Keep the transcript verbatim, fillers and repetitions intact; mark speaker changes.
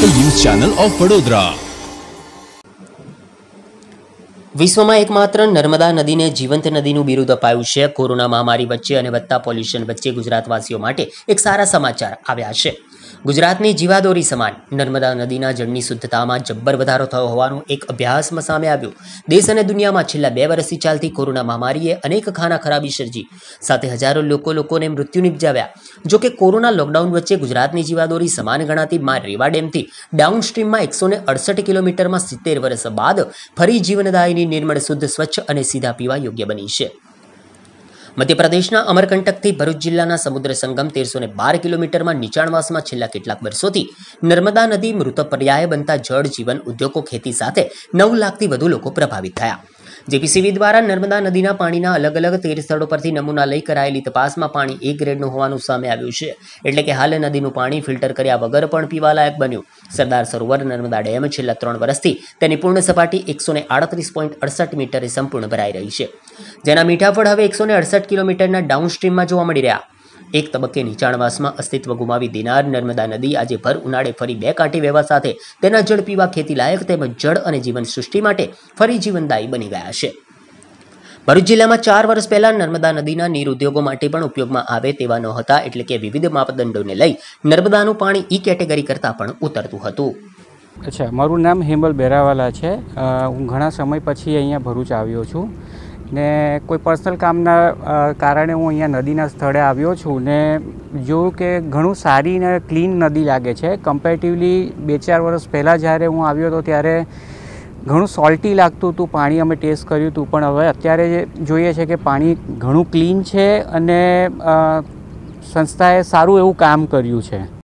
Speaker 1: Local news channel of Vadodara.
Speaker 2: વિશ્વમાં એકમાત્ર નર્મદા નદીને જીવંત નદીનું બિરુદ અપાયું છે। કોરોના મહામારી વચ્ચે અને વધતા પોલ્યુશન વચ્ચે ગુજરાતવાસીઓ માટે એક સારા સમાચાર આવ્યા છે। ગુજરાતની જીવાદોરી સમાન નર્મદા નદીના જળની શુદ્ધતામાં જબ્બર વધારો થયો હોવાનું એક અભ્યાસમાં સામે આવ્યું। દેશ અને દુનિયામાં છેલ્લા બે વર્ષથી ચાલતી કોરોના મહામારીએ અનેક ખાના ખરાબી સર્જી સાથે હજારો લોકો લોકોને મૃત્યુ નિપજાવ્યા। જો કે કોરોના લોકડાઉન વચ્ચે ગુજરાતની જીવાદોરી સમાન ગણાતી મા રેવા ડેમથી ડાઉન સ્ટ્રીમમાં એકસો ને અડસઠ કિલોમીટરમાં સિત્તેર વર્ષ બાદ ફરી જીવનદાયીની નિર્મળ શુદ્ધ સ્વચ્છ અને સીધા પીવા યોગ્ય બની છે। મધ્યપ્રદેશના અમરકંટકથી ભરૂચ જિલ્લાના સમુદ્ર સંગમ તેરસો ને બાર કિલોમીટરમાં નીચાણવાસમાં છેલ્લા કેટલાક વર્ષોથી નર્મદા નદી મૃતપર્યાય બનતા જળ જીવન ઉદ્યોગો ખેતી સાથે નવ લાખથી વધુ લોકો પ્રભાવિત થયા। જેપીસીબી દ્વારા નર્મદા નદીના પાણીના અલગ અલગ તેર સ્થળો પરથી નમૂના લઈ કરાયેલી તપાસમાં પાણી એ ગ્રેડનું હોવાનું સામે આવ્યું છે। એટલે કે હાલ નદીનું પાણી ફિલ્ટર કર્યા વગર પણ પીવાલાયક બન્યું। સરદાર સરોવર નર્મદા ડેમ છેલ્લા ત્રણ વર્ષથી તેની પૂર્ણ સપાટી એકસો ને આડત્રીસ પોઈન્ટ અડસઠ મીટરે સંપૂર્ણ ભરાઈ રહી છે, જેના મીઠાફળ હવે એકસો ને અડસઠ કિલોમીટરના ડાઉન સ્ટ્રીમમાં જોવા મળી રહ્યા। એક તબક્કે નીચાણવાસમાં અસ્તિત્વ ગુમાવી દેનાર નર્મદા નદી આજે ભર ઉનાળે ફરી બે કાંઠે વહેવા સાથે તેના જળ પીવા ખેતી લાયક તેમજ જળ અને જીવન સૃષ્ટિ માટે ફરી જીવનદાયી બની ગયા છે। ભરૂચ જિલ્લામાં ચાર વર્ષ પહેલા નર્મદા નદીના નીર ઉદ્યોગો માટે પણ ઉપયોગમાં આવે તેવા ન હતા, એટલે કે વિવિધ માપદંડોને લઈ નર્મદાનું પાણી ઈ કેટેગરી કરતાં પણ ઉતરતું હતું।
Speaker 3: અચ્છા, મારું નામ હેમલ બેરાવાલા છે। હું ઘણા સમય પછી અહીંયા ભરૂચ આવ્યો છું ને કોઈ પર્સનલ કામના કારણે હું અહીંયા નદીના સ્થળે આવ્યો છું ને જોયું કે ઘણું સારી ને ક્લીન નદી લાગે છે। કમ્પેરેટિવલી બે ચાર વર્ષ પહેલાં જ્યારે હું આવ્યો હતો ત્યારે ઘણું સોલ્ટી લાગતું હતું પાણી, અમે ટેસ્ટ કર્યું હતું, પણ હવે અત્યારે જોઈએ છે કે પાણી ઘણું ક્લીન છે અને સંસ્થાએ સારું એવું કામ કર્યું છે।